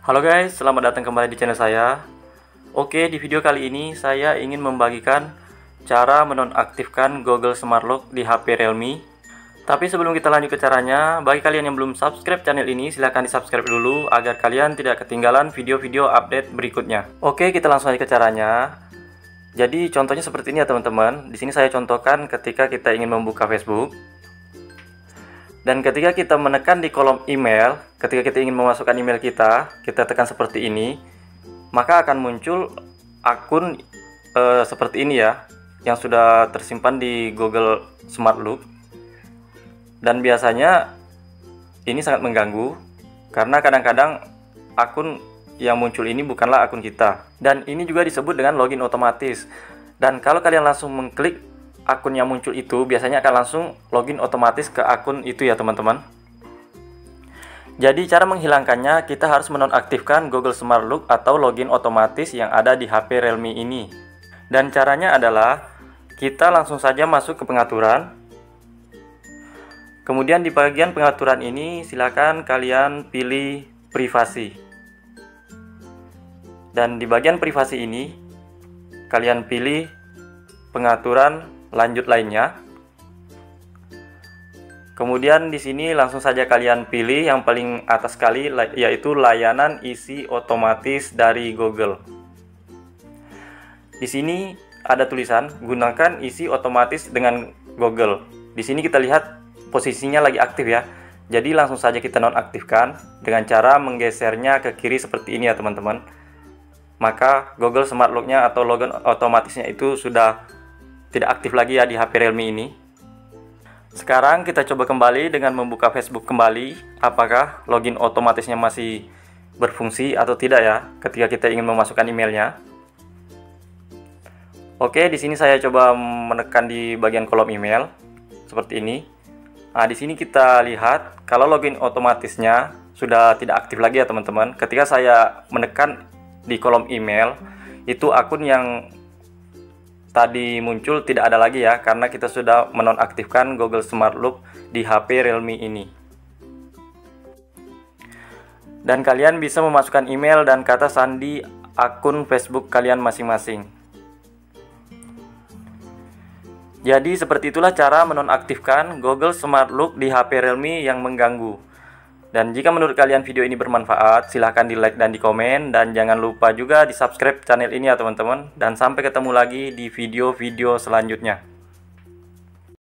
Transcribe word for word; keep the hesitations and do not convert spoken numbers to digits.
Halo guys, selamat datang kembali di channel saya. Oke, di video kali ini saya ingin membagikan cara menonaktifkan Google Smart Lock di H P Realme. Tapi sebelum kita lanjut ke caranya, bagi kalian yang belum subscribe channel ini, silahkan di subscribe dulu agar kalian tidak ketinggalan video-video update berikutnya. Oke, kita langsung aja ke caranya. Jadi contohnya seperti ini ya teman-teman. Di sini saya contohkan ketika kita ingin membuka Facebook. Dan ketika kita menekan di kolom email, ketika kita ingin memasukkan email kita, kita tekan seperti ini, maka akan muncul akun e, seperti ini ya, yang sudah tersimpan di Google Smart Lock. Dan biasanya ini sangat mengganggu, karena kadang-kadang akun yang muncul ini bukanlah akun kita. Dan ini juga disebut dengan login otomatis. Dan kalau kalian langsung mengklik akun yang muncul itu, biasanya akan langsung login otomatis ke akun itu ya teman-teman. Jadi cara menghilangkannya, kita harus menonaktifkan Google Smart Lock atau login otomatis yang ada di H P Realme ini. Dan caranya adalah kita langsung saja masuk ke pengaturan. Kemudian di bagian pengaturan ini silakan kalian pilih privasi. Dan di bagian privasi ini kalian pilih pengaturan lanjut lainnya. Kemudian di sini langsung saja kalian pilih yang paling atas sekali, yaitu layanan isi otomatis dari Google. Di sini ada tulisan gunakan isi otomatis dengan Google. Di sini kita lihat posisinya lagi aktif ya. Jadi langsung saja kita nonaktifkan dengan cara menggesernya ke kiri seperti ini ya teman-teman. Maka Google Smart Lock-nya atau login otomatisnya itu sudah tidak aktif lagi ya di H P Realme ini. Sekarang kita coba kembali dengan membuka Facebook kembali, apakah login otomatisnya masih berfungsi atau tidak ya ketika kita ingin memasukkan emailnya. Oke, di sini saya coba menekan di bagian kolom email seperti ini. Nah, di sini kita lihat kalau login otomatisnya sudah tidak aktif lagi ya teman-teman. Ketika saya menekan di kolom email, itu akun yang tadi muncul tidak ada lagi ya, karena kita sudah menonaktifkan Google Smart Lock di H P Realme ini. Dan kalian bisa memasukkan email dan kata sandi akun Facebook kalian masing-masing. Jadi seperti itulah cara menonaktifkan Google Smart Lock di H P Realme yang mengganggu. Dan jika menurut kalian video ini bermanfaat, silahkan di like dan di komen. Dan jangan lupa juga di subscribe channel ini ya teman-teman. Dan sampai ketemu lagi di video-video selanjutnya.